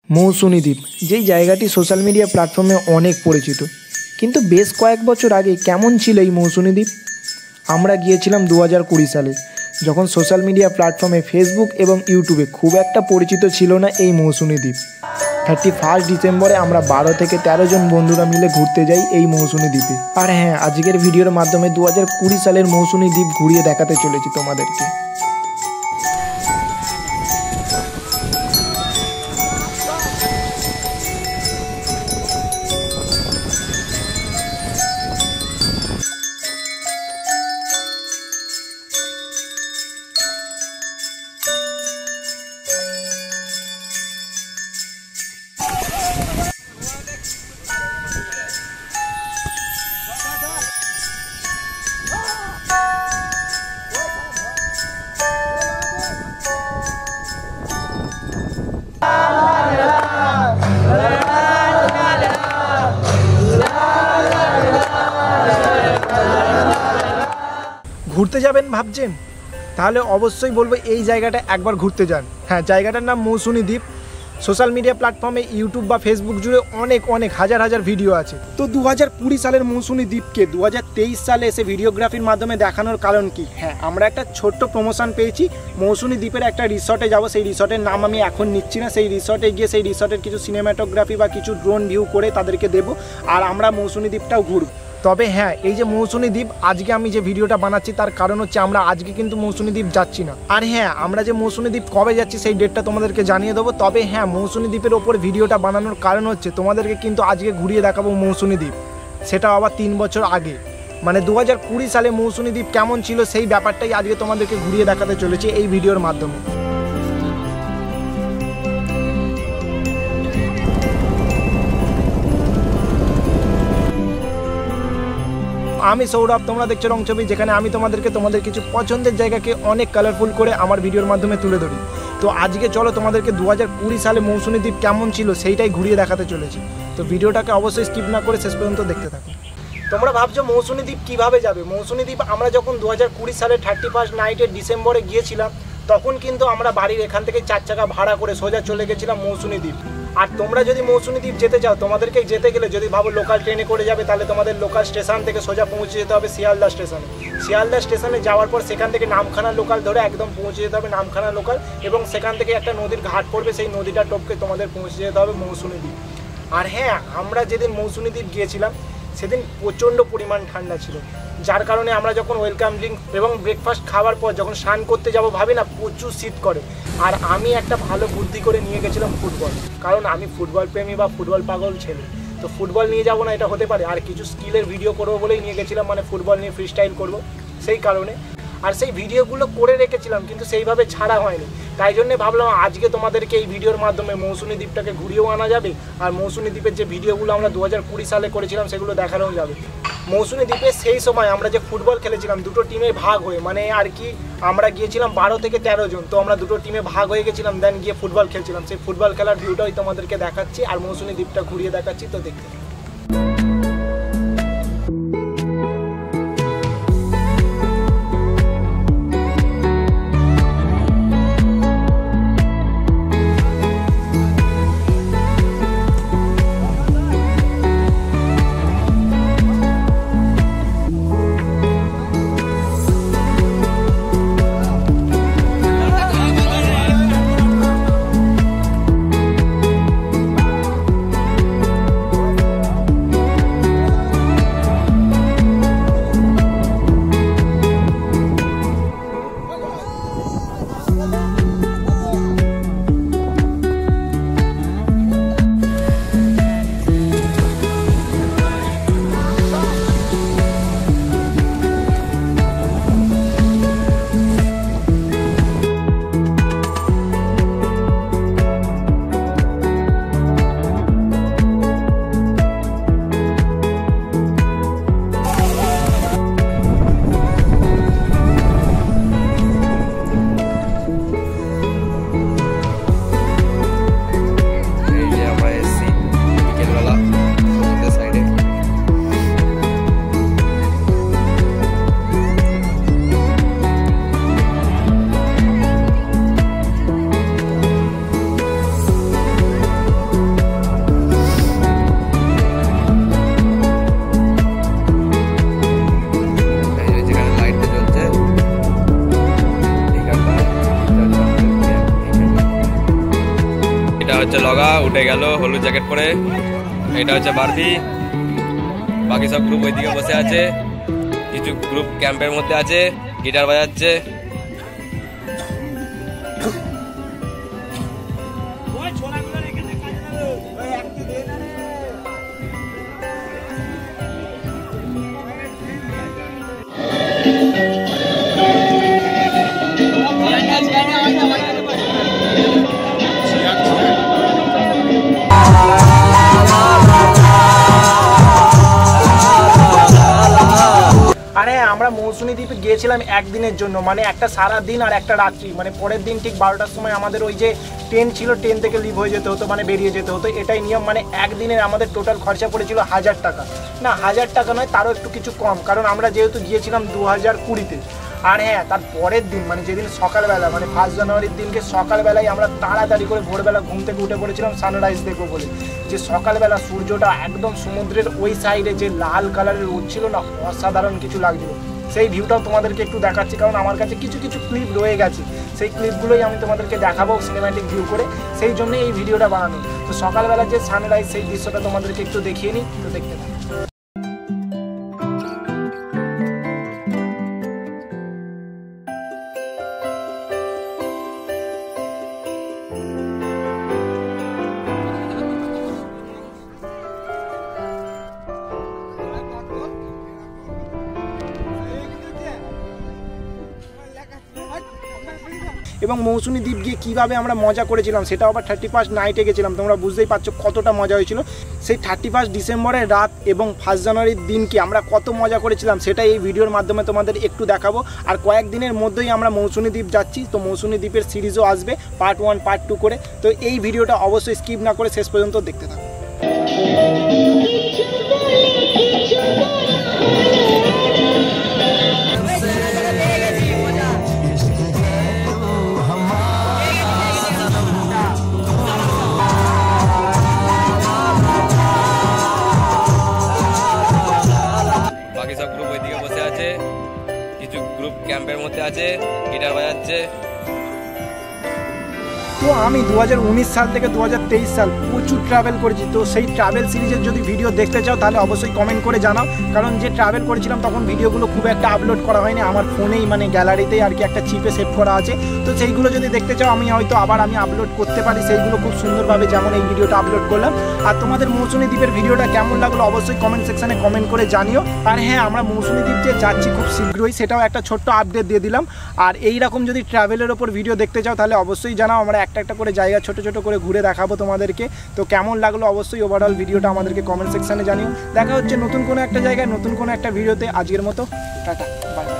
মৌসুনি দ্বীপ যেই জায়গাটি সোশ্যাল মিডিয়া প্ল্যাটফর্মে অনেক পরিচিত, কিন্তু বেশ কয়েক বছর আগে কেমন ছিল এই মৌসুনি দ্বীপ? আমরা গিয়েছিলাম 2020 সালে, যখন সোশ্যাল মিডিয়া প্ল্যাটফর্মে ফেসবুক এবং ইউটিউবে খুব একটা পরিচিত ছিল না এই মৌসুনি দ্বীপ। 31 ডিসেম্বরে আমরা 12 থেকে 13 জন বন্ধুরা মিলে ঘুরতে যাই এই মৌসুনি দ্বীপে। আর হ্যাঁ, আজকের ভিডিওর মাধ্যমে 2020 সালের মৌসুনি দ্বীপ ঘুরিয়ে দেখাতে চলেছি তোমাদেরকে। ঘুরতে যাবেন ভাবছেন? তাহলে অবশ্যই বলবো এই জায়গাটা একবার ঘুরতে যান। হ্যাঁ, জায়গাটার নাম মৌসুনি দ্বীপ। সোশ্যাল মিডিয়া প্ল্যাটফর্মে ইউটিউব বা ফেসবুক জুড়ে অনেক হাজার ভিডিও আছে। তো 2020 সালের মৌসুনি দ্বীপকে 2023 সালে এসে ভিডিওগ্রাফির মাধ্যমে দেখানোর কারণ কি? হ্যাঁ, আমরা একটা ছোট্ট প্রমোশন পেয়েছি। মৌসুনি দ্বীপের একটা রিসর্টে যাব, সেই রিসর্টের নাম আমি এখন নিচ্ছি না। সেই রিসর্টে গিয়ে সেই রিসর্টের কিছু সিনেমাটোগ্রাফি বা কিছু ড্রোন ভিউ করে তাদেরকে দেবো, আর আমরা মৌসুনি দ্বীপটাও ঘুরব। তবে হ্যাঁ, এই যে মৌসুনি দ্বীপ আজকে আমি যে ভিডিওটা বানাচ্ছি তার কারণ হচ্ছে আমরা আজকে কিন্তু মৌসুনি দ্বীপ যাচ্ছি না। আর হ্যাঁ, আমরা যে মৌসুনি দ্বীপ কবে যাচ্ছি সেই ডেটটা তোমাদেরকে জানিয়ে দেবো। তবে হ্যাঁ, মৌসুনি দ্বীপের ওপর ভিডিওটা বানানোর কারণ হচ্ছে তোমাদেরকে কিন্তু আজকে ঘুরিয়ে দেখাবো মৌসুনি দ্বীপ, সেটা আবার 3 বছর আগে। মানে 2020 সালে মৌসুনি দ্বীপ কেমন ছিল সেই ব্যাপারটাই আজকে তোমাদেরকে ঘুরিয়ে দেখাতে চলেছে এই ভিডিওর মাধ্যমে। আমি সৌরভ, তোমরা দেখছো রং ছবি, যেখানে আমি তোমাদের কিছু পছন্দের জায়গাকে অনেক কালারফুল করে আমার ভিডিওর মাধ্যমে তুলে ধরি। তো আজকে চলো তোমাদেরকে 2020 সালে মৌসুনি দ্বীপ কেমন ছিল সেইটাই ঘুরিয়ে দেখাতে চলেছি। তো ভিডিওটাকে অবশ্যই স্কিপ না করে শেষ পর্যন্ত দেখতে থাকো। তোমরা ভাবছো মৌসুনি দ্বীপ কীভাবে যাবে? মৌসুনি দ্বীপ আমরা যখন 2020 সালে 31 নাইটের ডিসেম্বরে গিয়েছিলাম, তখন কিন্তু আমরা বাড়ির এখান থেকে 4 চাকা ভাড়া করে সোজা চলে গেছিলাম মৌসুনি দ্বীপ। আর তোমরা যদি মৌসুনি দ্বীপ যেতে চাও, তোমাদেরকে যেতে গেলে যদি ভাবো লোকাল ট্রেনে করে যাবে, তাহলে তোমাদের লোকাল স্টেশন থেকে সোজা পৌঁছে যেতে হবে শিয়ালদা স্টেশনে। শিয়ালদা স্টেশনে যাওয়ার পর সেখান থেকে নামখানা লোকাল ধরে একদম পৌঁছে যেতে হবে নামখানা লোকাল, এবং সেখান থেকে একটা নদীর ঘাট পড়বে, সেই নদীটা টপকে তোমাদের পৌঁছে যেতে হবে মৌসুনি দ্বীপ। আর হ্যাঁ, আমরা যেদিন মৌসুনি দ্বীপ গিয়েছিলাম সেদিন প্রচণ্ড পরিমাণ ঠান্ডা ছিল, যার কারণে আমরা যখন ওয়েলকাম ড্রিঙ্ক এবং ব্রেকফাস্ট খাওয়ার পর যখন স্নান করতে যাব ভাবি না প্রচুর শীত করে। আর আমি একটা ভালো বুদ্ধি করে নিয়ে গেছিলাম ফুটবল, কারণ আমি ফুটবল প্রেমী বা ফুটবল পাগল ছেলে। তো ফুটবল নিয়ে যাবো না এটা হতে পারে? আর কিছু স্কিলের ভিডিও করবো বলেই নিয়ে গেছিলাম, মানে ফুটবল নিয়ে ফ্রি স্টাইল করবো সেই কারণে। আর সেই ভিডিওগুলো করে রেখেছিলাম কিন্তু সেইভাবে ছাড়া হয়নি, তাই জন্যে ভাবলাম আজকে তোমাদেরকে এই ভিডিওর মাধ্যমে মৌসুনি দ্বীপটাকে ঘুরিয়েও আনা যাবে, আর মৌসুনি দ্বীপের যে ভিডিওগুলো আমরা 2020 সালে করেছিলাম সেগুলো দেখানোও যাবে। মৌসুনি দ্বীপে সেই সময় আমরা যে ফুটবল খেলেছিলাম দুটো টিমে ভাগ হয়ে, মানে আর কি আমরা গিয়েছিলাম 12 থেকে 13 জন, তো আমরা দুটো টিমে ভাগ হয়ে গেছিলাম, দেন গিয়ে ফুটবল খেলছিলাম। সেই ফুটবল খেলার ভিউটাই তোমাদেরকে দেখাচ্ছি আর মৌসুনি দ্বীপটা ঘুরিয়ে দেখাচ্ছি, তো দেখতে। হচ্ছে লগা উঠে গেল হলুদ জ্যাকেট পরে। এটা হচ্ছে বারবি। বাকি সব গ্রুপ ওইদিকে বসে আছে, কিছু গ্রুপ ক্যাম্পের মধ্যে আছে, গিটার বাজাচ্ছে। আরে আমরা মৌসুনি দ্বীপে গিয়েছিলাম একদিনের জন্য, মানে একটা সারা দিন আর একটা রাত্রি। মানে পরের দিন ঠিক 12টার সময় আমাদের ওই যে ট্রেন ছিল, ট্রেন থেকে লিভ হয়ে যেতে হতো, মানে বেরিয়ে যেতে হতো, এটাই নিয়ম। মানে একদিনের আমাদের টোটাল খরচা পড়েছিল 1000 টাকা। না 1000 টাকা নয়, তারও একটু কিছু কম, কারণ আমরা যেহেতু গিয়েছিলাম 2020-তে। আর হ্যাঁ, তার পরের দিন মানে যেদিন সকালবেলা, মানে 1 জানুয়ারির দিনকে সকালবেলায় আমরা তাড়াতাড়ি করে ভোরবেলা ঘুম থেকে উঠে পড়েছিলাম সানরাইজ দেখবো বলে। যে সকালবেলা সূর্যটা একদম সমুদ্রের ওই সাইডে যে লাল কালারের রোদ ছিল না, অসাধারণ কিছু লাগছিল। সেই ভিউটাও তোমাদেরকে একটু দেখাচ্ছি, কারণ আমার কাছে কিছু কিছু ক্লিপ রয়ে গেছে। সেই ক্লিপগুলোই আমি তোমাদেরকে দেখাবো সিনেম্যাটিক ভিউ করে, সেই জন্য এই ভিডিওটা বানানো। তো সকালবেলা যে সানরাইজ, সেই দৃশ্যটা তোমাদেরকে একটু দেখিয়ে নিই, তো দেখতে পাবো। এবং মৌসুনি দ্বীপ গিয়ে কীভাবে আমরা মজা করেছিলাম, সেটাও আবার 31st নাইটে গেছিলাম। তোমরা বুঝতেই পারছো কতটা মজা হয়েছিল। সেই 31 ডিসেম্বরের রাত এবং 1 জানুয়ারির দিনকে আমরা কত মজা করেছিলাম, সেটা এই ভিডিওর মাধ্যমে তোমাদের একটু দেখাবো। আর কয়েকদিনের মধ্যেই আমরা মৌসুনি দ্বীপ যাচ্ছি, তো মৌসুনি দ্বীপের সিরিজও আসবে পার্ট 1 পার্ট 2 করে। তো এই ভিডিওটা অবশ্যই স্কিপ না করে শেষ পর্যন্ত দেখতে থাকো। বাকি সব গ্রুপ ওইদিকে বসে আছে, কিছু গ্রুপ ক্যাম্পের মধ্যে আছে, গিটার বাজাচ্ছে। তো আমি 2019 সাল থেকে 2023 সাল প্রচুর ট্রাভেল করেছি। তো সেই ট্রাভেল সিরিজের যদি ভিডিও দেখতে চাও তাহলে অবশ্যই কমেন্ট করে জানাও, কারণ যে ট্রাভেল করেছিলাম তখন ভিডিওগুলো খুব একটা আপলোড করা হয়নি। আমার ফোনেই মানে গ্যালারিতেই আর কি একটা চিপে সেভ করা আছে। তো সেইগুলো যদি দেখতে চাও আমি হয়তো আবার আপলোড করতে পারি সেইগুলো খুব সুন্দরভাবে, যেমন এই ভিডিওটা আপলোড করলাম। আর তোমাদের মৌসুনি দ্বীপের ভিডিওটা কেমন লাগলো অবশ্যই কমেন্ট সেকশনে কমেন্ট করে জানিও। আর হ্যাঁ, আমরা মৌসুনি দ্বীপ যে যাচ্ছি খুব শীঘ্রই, সেটাও একটা ছোট্ট আপডেট দিয়ে দিলাম। আর এইরকম যদি ট্রাভেলের ওপর ভিডিও দেখতে চাও তাহলে অবশ্যই জানাও, আমরা একটা একটা করে জায়গা ছোট ছোট করে ঘুরে দেখাবো তোমাদেরকে। তো কেমন লাগলো অবশ্যই ওভারঅল ভিডিওটা আমাদেরকে কমেন্ট সেকশনে জানিও। দেখা হচ্ছে নতুন কোনো একটা জায়গায় নতুন কোনো একটা ভিডিওতে। আজকের মতো টাটা, বাই।